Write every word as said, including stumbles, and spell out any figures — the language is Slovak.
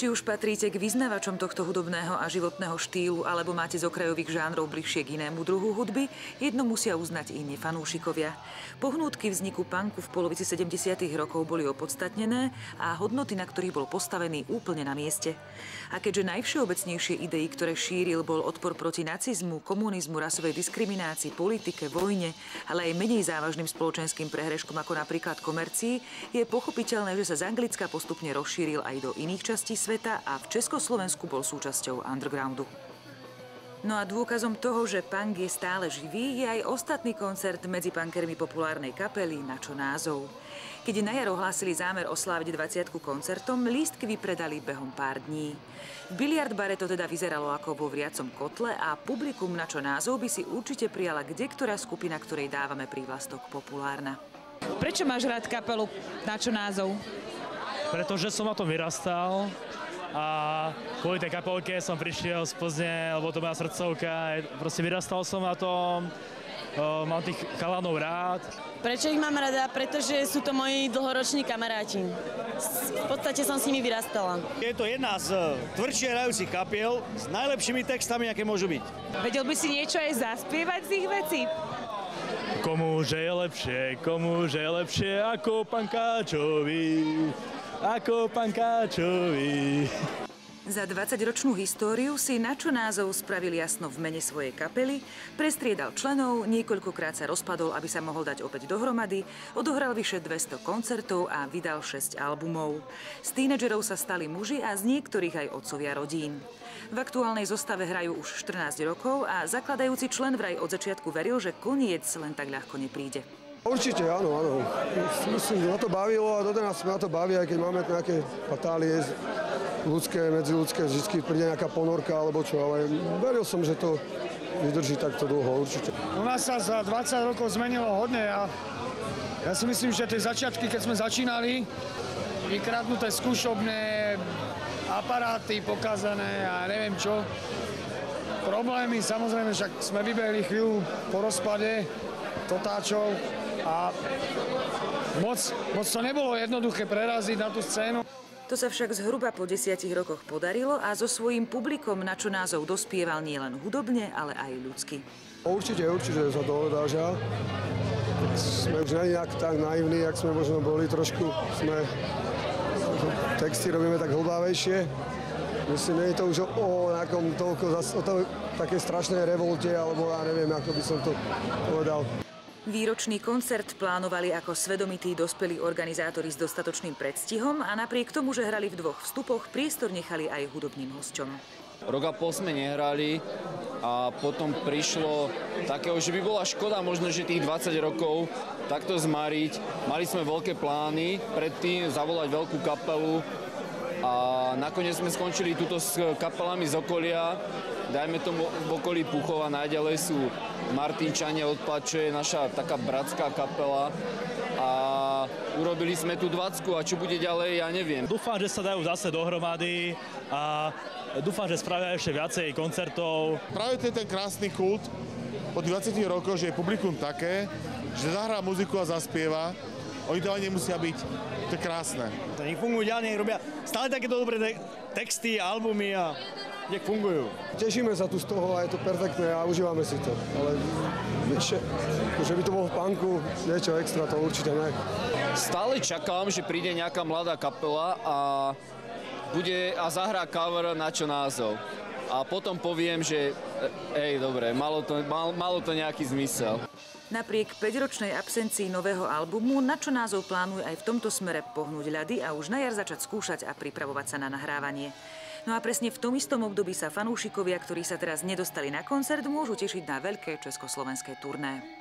Či už patríte k vyznavačom tohto hudobného a životného štýlu, alebo máte z okrajových žánrov bližšie k inému druhu hudby, jedno musia uznať iní fanúšikovia. Pohnútky vzniku punku v polovici sedemdesiatych rokov boli opodstatnené a hodnoty, na ktorých bol postavený, úplne na mieste. A keďže najvšeobecnejšie idei, ktoré šíril, bol odpor proti nacizmu, komunizmu, rasovej diskriminácii, politike, vojne, ale aj menej závažným spoločenským prehreškom ako napríklad komercii, je pochopiteľné, že sa z Anglicka postupne rozšíril aj do iných častí sveta a v Československu bol súčasťou undergroundu. No a dôkazom toho, že punk je stále živý, je aj ostatný koncert medzi punkermi populárnej kapely Na čo názov. Keď na jar ohlásili zámer osláviť dvadsiatku koncertom, lístky vypredali behom pár dní. V biliard bare to teda vyzeralo ako vo vriacom kotle a publikum Na čo názov by si určite prijala kdektorá skupina, ktorej dávame prívlastok populárna. Prečo máš rád kapelu Na čo názov? Pretože som na tom vyrastal a kvôli tej kapelke som prišiel z Plzne, lebo to moja srdcovka. Proste vyrastal som na tom, o, mám tých chalanov rád. Prečo ich mám rada? Pretože sú to moji dlhoroční kamaráti. V podstate som s nimi vyrastala. Je to jedna z tvrdšie hrajúcich kapiel s najlepšími textami, aké môžu byť. Vedel by si niečo aj zaspievať z ich vecí? Komuže je lepšie, komuže je lepšie ako pankáčovi, ako pankáčovi. Za dvadsaťročnú históriu si Na čo názov spravil jasno v mene svojej kapely, prestriedal členov, niekoľkokrát sa rozpadol, aby sa mohol dať opäť dohromady, odohral vyše dvesto koncertov a vydal šesť albumov. Z tínedžerov sa stali muži a z niektorých aj otcovia rodín. V aktuálnej zostave hrajú už štrnásť rokov a zakladajúci člen vraj od začiatku veril, že koniec len tak ľahko nepríde. Určite, áno, áno. Myslím, že ma to bavilo a dodnes ma to baví, aj keď máme nejaké fatálie ľudské, medziľudské, vždy príde nejaká ponorka alebo čo, ale veril som, že to vydrží takto dlho, určite. U nás sa za dvadsať rokov zmenilo hodne a ja si myslím, že tie začiatky, keď sme začínali, vykradnuté skúšobné aparáty pokazané a neviem čo, problémy, samozrejme, však sme vybehli chvíľu po rozpade totáčov a moc, moc to nebolo jednoduché preraziť na tú scénu. To sa však zhruba po desiatich rokoch podarilo a so svojím publikom Na čo názov dospieval nielen hudobne, ale aj ľudsky. Určite, určite sa to odáža. Sme už nejak tak naivní, jak sme možno boli trošku. Sme texty robíme tak hlbávejšie. Myslím, nie je to už o, o nejakom toľko, o to, také strašnej revolte, alebo ja neviem, ako by som to povedal. Výročný koncert plánovali ako svedomití dospelí organizátori s dostatočným predstihom a napriek tomu, že hrali v dvoch vstupoch, priestor nechali aj hudobným hosťom. Rok a pol sme nehrali a potom prišlo takého, že by bola škoda možno, že tých dvadsať rokov takto zmariť. Mali sme veľké plány, predtým zavolať veľkú kapelu a nakoniec sme skončili tuto s kapelami z okolia. Dajme tomu v okolí Púchova, najďalej sú Martinčania od Plač, čo je naša taká bratská kapela. A urobili sme tú dvacku a čo bude ďalej, ja neviem. Dúfam, že sa dajú zase dohromady a dúfam, že spravia ešte viacej koncertov. Práve to je ten krásny kult po dvadsiatich rokoch, že je publikum také, že zahrá muziku a zaspieva. Oni to ani nemusia byť. To je krásne. To nech fungujú ďalej, nech robia stále takéto dobré te- texty, albumy a nech fungujú. Tešíme sa tu z toho a je to perfektné a užívame si to. Ale vieš, že by to bolo v punku, niečo extra, to určite ne. Stále čakám, že príde nejaká mladá kapela a bude a zahrá cover Na čo názov. A potom poviem, že ej, dobre, malo to, mal, malo to nejaký zmysel. Napriek päťročnej absencii nového albumu Na čo názov plánuje aj v tomto smere pohnúť ľady a už na jar začať skúšať a pripravovať sa na nahrávanie. No a presne v tom istom období sa fanúšikovia, ktorí sa teraz nedostali na koncert, môžu tešiť na veľké československé turné.